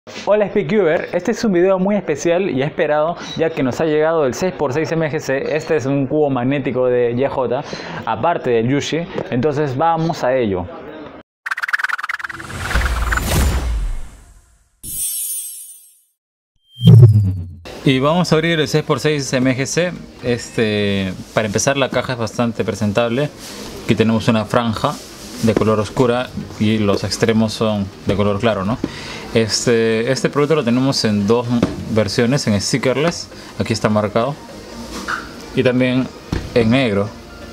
Hola Speedcuber, este es un video muy especial y esperado ya que nos ha llegado el 6x6 MGC. Este es un cubo magnético de YJ, aparte del Yushi, entonces vamos a ello. Y vamos a abrir el 6x6 MGC. Para empezar, la caja es bastante presentable. Aquí tenemos una franja de color oscura y los extremos son de color claro, ¿no? Este producto lo tenemos en dos versiones, en stickerless, aquí está marcado, y también en negro,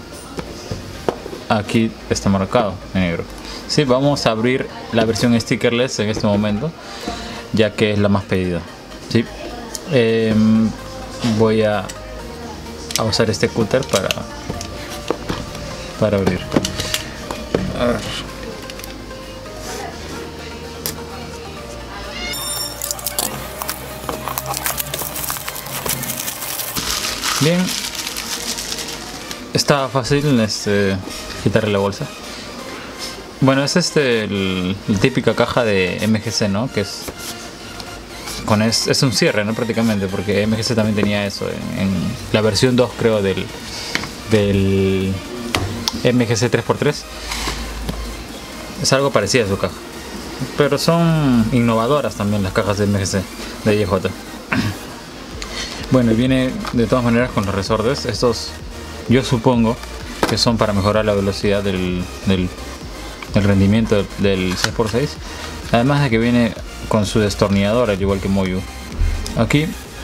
aquí está marcado en negro. Sí, vamos a abrir la versión stickerless en este momento, ya que es la más pedida. Sí. Voy a usar este cúter para abrir. A ver. Bien, está fácil quitarle la bolsa. Bueno, es la típica caja de MGC, ¿no? Que es un cierre, ¿no? Prácticamente, porque MGC también tenía eso en la versión 2, creo, del MGC 3x3. Es algo parecido a su caja, pero son innovadoras también las cajas de MGC de YJ. Bueno, y viene de todas maneras con los resortes. Estos yo supongo que son para mejorar la velocidad del rendimiento del 6x6. Además de que viene con su destornillador, al igual que Moyu. Aquí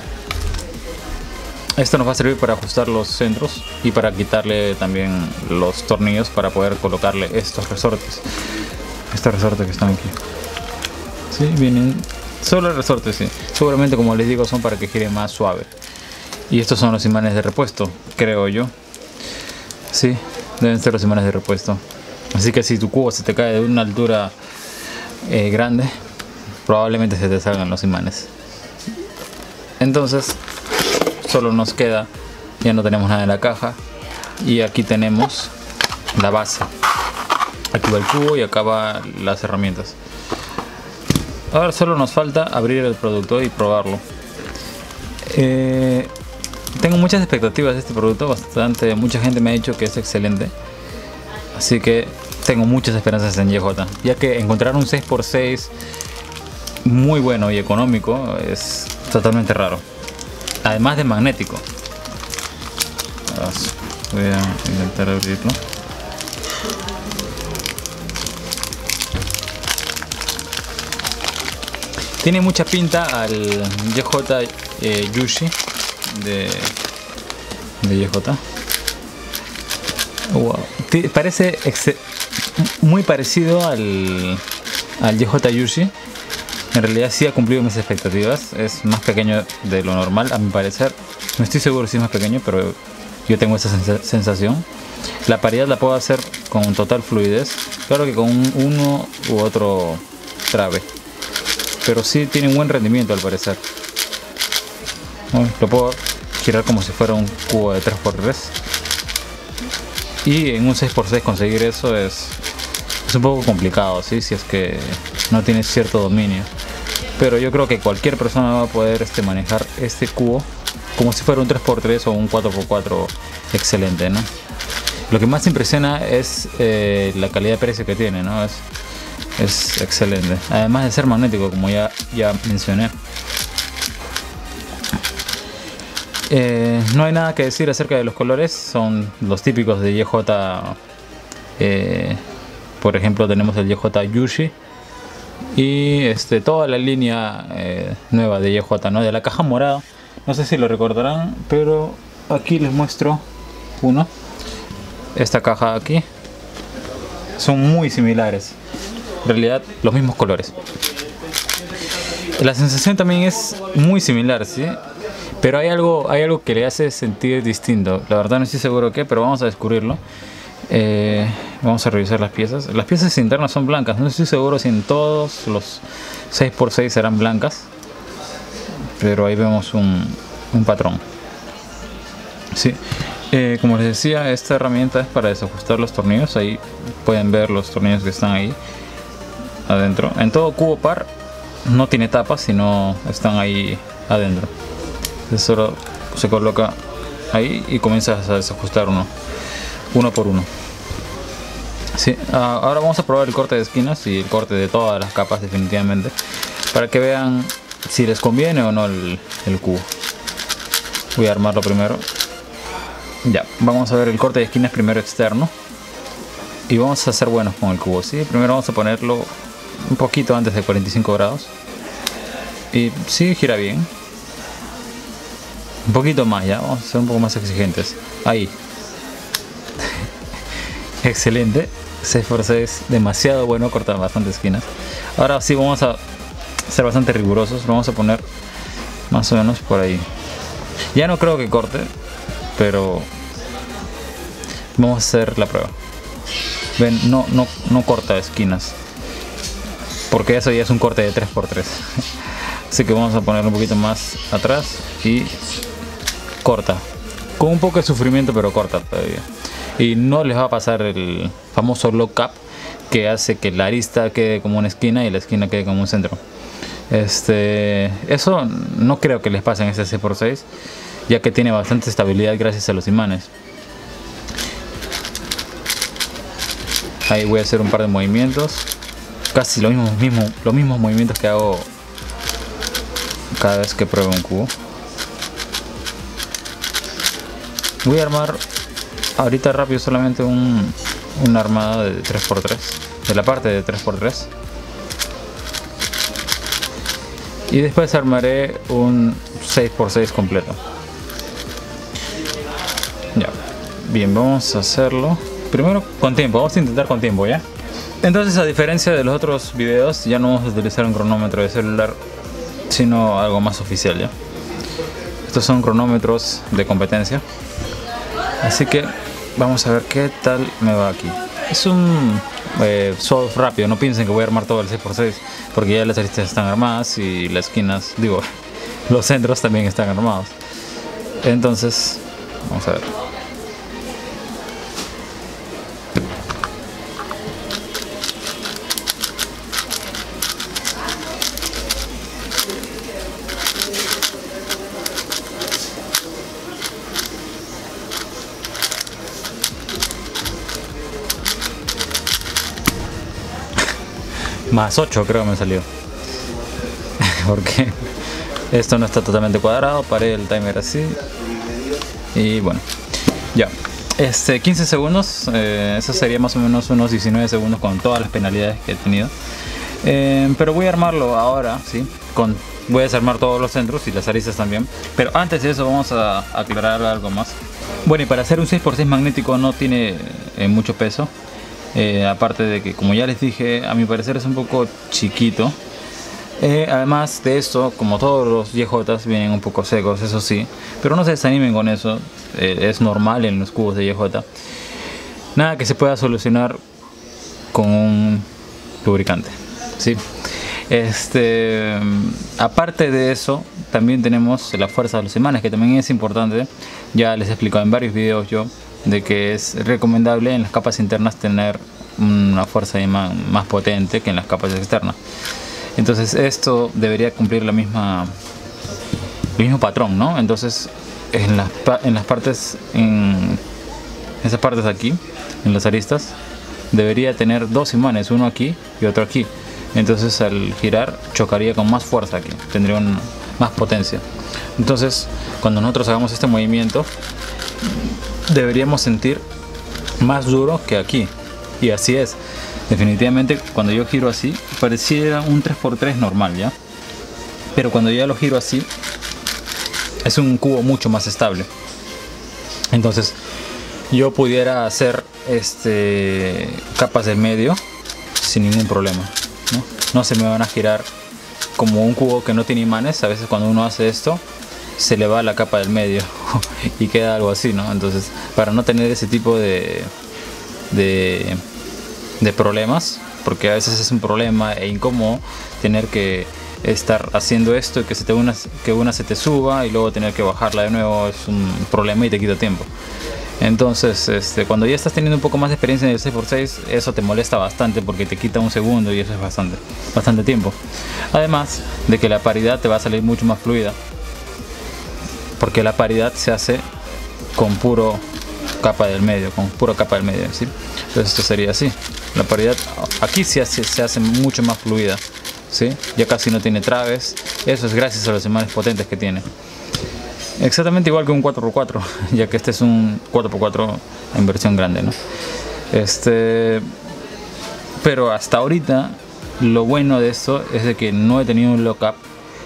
esto nos va a servir para ajustar los centros y para quitarle también los tornillos para poder colocarle estos resortes. Estos resortes que están aquí. Sí, vienen solo el resorte, sí. Seguramente, como les digo, son para que gire más suave. Y estos son los imanes de repuesto, creo yo. Sí, deben ser los imanes de repuesto. Así que si tu cubo se te cae de una altura grande, probablemente se te salgan los imanes. Entonces solo nos queda, ya no tenemos nada en la caja, y aquí tenemos la base. Aquí va el cubo y acá van las herramientas. Ahora solo nos falta abrir el producto y probarlo. Tengo muchas expectativas de este producto, mucha gente me ha dicho que es excelente. Así que tengo muchas esperanzas en YJ, ya que encontrar un 6x6 muy bueno y económico es totalmente raro. Además de magnético. Voy a intentar abrirlo. Tiene mucha pinta al YJ Yushi de YJ. Wow. Parece muy parecido al YJ Yushi. En realidad sí ha cumplido mis expectativas. Es más pequeño de lo normal, a mi parecer. No estoy seguro si es más pequeño, pero yo tengo esa sensación. La paridad la puedo hacer con total fluidez. Claro que con uno u otro trabe, pero sí tiene un buen rendimiento al parecer. Lo puedo girar como si fuera un cubo de 3x3. Y en un 6x6 conseguir eso es un poco complicado, ¿sí? Si es que no tienes cierto dominio. Pero yo creo que cualquier persona va a poder manejar este cubo como si fuera un 3x3 o un 4x4 excelente, ¿no? Lo que más impresiona es la calidad de precio que tiene, ¿no? Es excelente. Además de ser magnético, como ya mencioné. No hay nada que decir acerca de los colores. Son los típicos de YJ. Por ejemplo, tenemos el YJ Yushi y toda la línea nueva de YJ, ¿no? De la caja morada. No sé si lo recordarán, pero aquí les muestro uno. Esta caja aquí son muy similares. En realidad, los mismos colores. La sensación también es muy similar, ¿sí? Pero hay algo que le hace sentir distinto. La verdad no estoy seguro qué, pero vamos a descubrirlo. Vamos a revisar las piezas. Las piezas internas son blancas. No estoy seguro si en todos los 6x6 serán blancas, pero ahí vemos un patrón. Sí. Como les decía, esta herramienta es para desajustar los tornillos. Ahí pueden ver los tornillos que están ahí adentro. En todo cubo par no tiene tapas, sino están ahí adentro. Entonces solo se coloca ahí y comienzas a desajustar uno por uno. Sí, ahora vamos a probar el corte de esquinas y el corte de todas las capas definitivamente, para que vean si les conviene o no el cubo. Voy a armarlo primero. Ya, vamos a ver el corte de esquinas primero externo. Y vamos a ser buenos con el cubo, ¿sí? Primero vamos a ponerlo un poquito antes de 45 grados. Y sí, gira bien. Un poquito más ya, vamos a ser un poco más exigentes. Ahí. Excelente. 6x6, demasiado bueno, corta bastantes esquinas. Ahora sí vamos a ser bastante rigurosos. Lo vamos a poner más o menos por ahí. Ya no creo que corte, pero vamos a hacer la prueba. Ven, no corta esquinas, porque eso ya es un corte de 3x3. Así que vamos a ponerlo un poquito más atrás y corta. Con un poco de sufrimiento, pero corta todavía. Y no les va a pasar el famoso lock up, que hace que la arista quede como una esquina y la esquina quede como un centro. Eso no creo que les pase en este 6x6, ya que tiene bastante estabilidad gracias a los imanes. Ahí voy a hacer un par de movimientos, casi los mismos movimientos que hago cada vez que pruebo un cubo. Voy a armar ahorita rápido solamente una armada de 3x3, de la parte de 3x3, y después armaré un 6x6 completo. Ya, bien, vamos a hacerlo primero con tiempo, vamos a intentar con tiempo, ¿ya? Entonces, a diferencia de los otros videos, ya no vamos a utilizar un cronómetro de celular, sino algo más oficial, ¿ya? Estos son cronómetros de competencia, así que vamos a ver qué tal me va aquí. Es un soft rápido, no piensen que voy a armar todo el 6x6, porque ya las aristas están armadas y las esquinas, digo, los centros también están armados. Entonces, vamos a ver. Más 8 creo que me salió. Porque esto no está totalmente cuadrado. Paré el timer así. Y bueno, ya. 15 segundos. Eso sería más o menos unos 19 segundos con todas las penalidades que he tenido. Pero voy a armarlo ahora, ¿sí? Voy a desarmar todos los centros y las aristas también. Pero antes de eso vamos a aclarar algo más. Bueno, y para hacer un 6x6 magnético no tiene mucho peso. Aparte de que, como ya les dije, a mi parecer es un poco chiquito. Además de esto, como todos los YJs vienen un poco secos, eso sí, pero no se desanimen con eso, es normal en los cubos de YJ. Nada que se pueda solucionar con un lubricante, ¿sí? Aparte de eso, también tenemos la fuerza de los imanes, que también es importante. Ya les he explicado en varios videos yo de que es recomendable en las capas internas tener una fuerza de imán más potente que en las capas externas. Entonces esto debería cumplir el mismo patrón, ¿no? Entonces en las partes, en esas partes aquí, en las aristas, debería tener dos imanes, uno aquí y otro aquí. Entonces al girar chocaría con más fuerza aquí, tendría más potencia. Entonces cuando nosotros hagamos este movimiento deberíamos sentir más duro que aquí, y así es. Definitivamente cuando yo giro así pareciera un 3x3 normal, ¿ya? Pero cuando ya lo giro así es un cubo mucho más estable. Entonces yo pudiera hacer capas del medio sin ningún problema, ¿no? No se me van a girar como un cubo que no tiene imanes. A veces cuando uno hace esto se le va la capa del medio y queda algo así, ¿no? Entonces, para no tener ese tipo de problemas, porque a veces es un problema e incómodo tener que estar haciendo esto y que una se te suba y luego tener que bajarla de nuevo, es un problema y te quita tiempo. Entonces cuando ya estás teniendo un poco más de experiencia en el 6x6, eso te molesta bastante porque te quita un segundo y eso es bastante tiempo. Además de que la paridad te va a salir mucho más fluida, porque la paridad se hace con pura capa del medio, ¿sí? Entonces esto sería así. La paridad aquí se hace mucho más fluida, ¿sí? Ya casi no tiene traves. Eso es gracias a los imanes potentes que tiene. Exactamente igual que un 4x4, ya que este es un 4x4 en versión grande, ¿no? Pero hasta ahorita lo bueno de esto es de que no he tenido un lockup.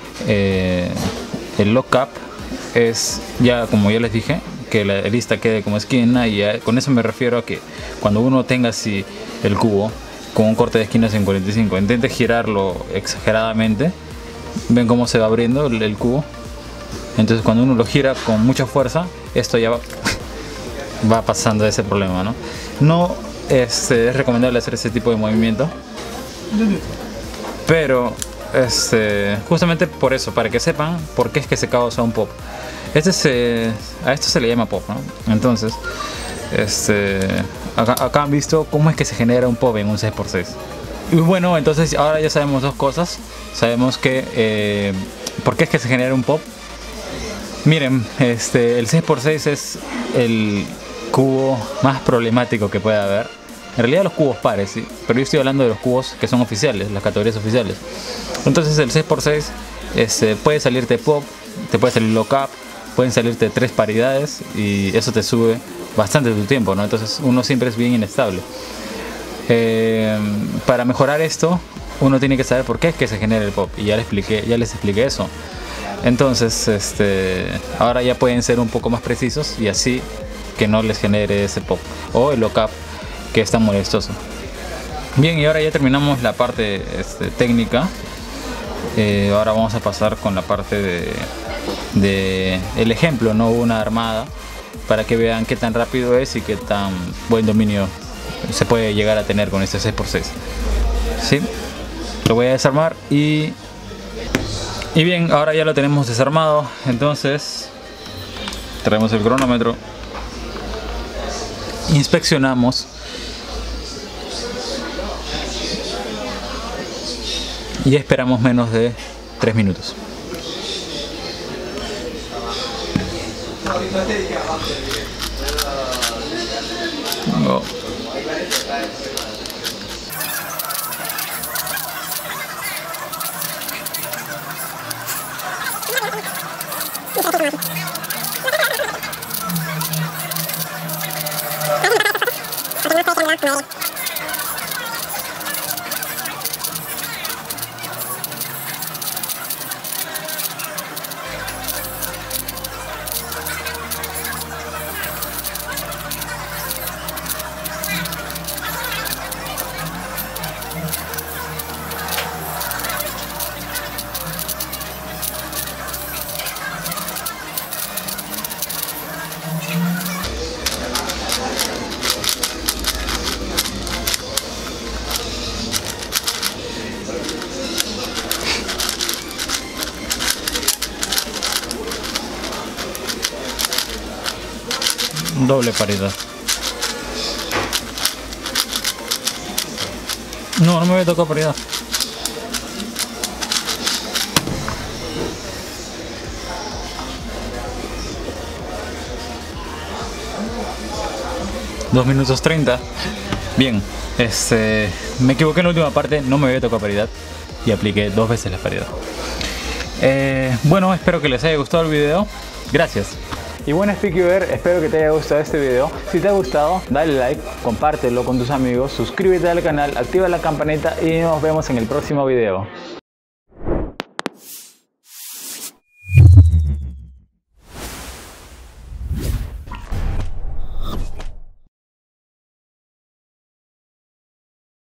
El lockup es ya, como ya les dije, que la lista quede como esquina, y con eso me refiero a que cuando uno tenga así el cubo con un corte de esquinas en 45, intente girarlo exageradamente, ven cómo se va abriendo el cubo. Entonces cuando uno lo gira con mucha fuerza, esto ya va pasando ese problema, ¿no? No es recomendable hacer ese tipo de movimiento, pero justamente por eso, para que sepan por qué es que se causa un pop. A esto se le llama pop, ¿no? Entonces, acá han visto cómo es que se genera un pop en un 6x6. Y bueno, entonces ahora ya sabemos dos cosas. Sabemos que por qué es que se genera un pop. Miren, el 6x6 es el cubo más problemático que puede haber. En realidad los cubos pares, ¿sí? Pero yo estoy hablando de los cubos que son oficiales, las categorías oficiales. Entonces el 6x6 puede salirte pop, te puede salir lockup, pueden salirte 3 paridades, y eso te sube bastante tu tiempo, ¿no? Entonces uno siempre es bien inestable. Para mejorar esto, uno tiene que saber por qué es que se genera el pop, y ya les expliqué eso. Entonces ahora ya pueden ser un poco más precisos, y así que no les genere ese pop o el lockup que es tan molestoso. Bien, y ahora ya terminamos la parte técnica. Ahora vamos a pasar con la parte de el ejemplo, no una armada, para que vean qué tan rápido es y qué tan buen dominio se puede llegar a tener con este 6x6. ¿Sí? Lo voy a desarmar y bien, ahora ya lo tenemos desarmado. Entonces traemos el cronómetro, inspeccionamos y esperamos menos de 3 minutos. Oh. Doble paridad. No me había tocado paridad. Dos minutos 30. Bien, me equivoqué en la última parte, no me había tocado paridad y apliqué 2 veces la paridad. Bueno, espero que les haya gustado el video. Gracias. Y bueno, Speakyver, espero que te haya gustado este video. Si te ha gustado, dale like, compártelo con tus amigos, suscríbete al canal, activa la campanita y nos vemos en el próximo video.